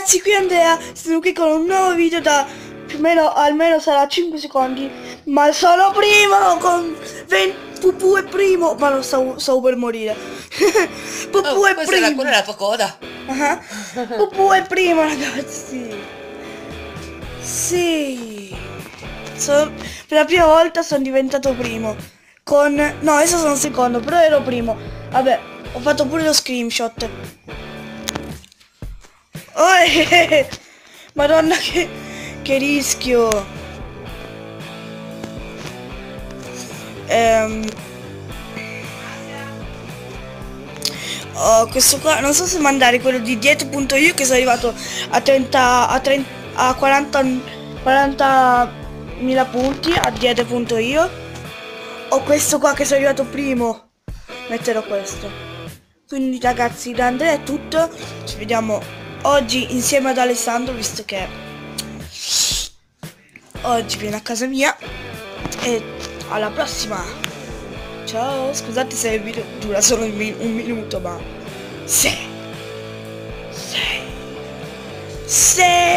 ragazzi, qui Andrea, sono qui con un nuovo video da più o meno, almeno sarà 5 secondi, ma sono primo con 20, Pupù è primo, ma non stavo per morire. Pupù è Questa era primo. quella è la tua coda. Pupù è primo, ragazzi. Sì. Per la prima volta sono diventato primo. No, adesso sono secondo, però ero primo. Vabbè, ho fatto pure lo screenshot. Oh, Madonna, che rischio. Oh, questo qua, non so se mandare quello di diete.io che sono arrivato a 30, a 40.000 punti a diete.io, o questo qua che sono arrivato primo. Metterò questo. Quindi ragazzi, da Andrea è tutto, ci vediamo oggi insieme ad Alessandro, visto che oggi viene a casa mia, e alla prossima. Ciao, scusate se il video dura solo un minuto, ma... Sì!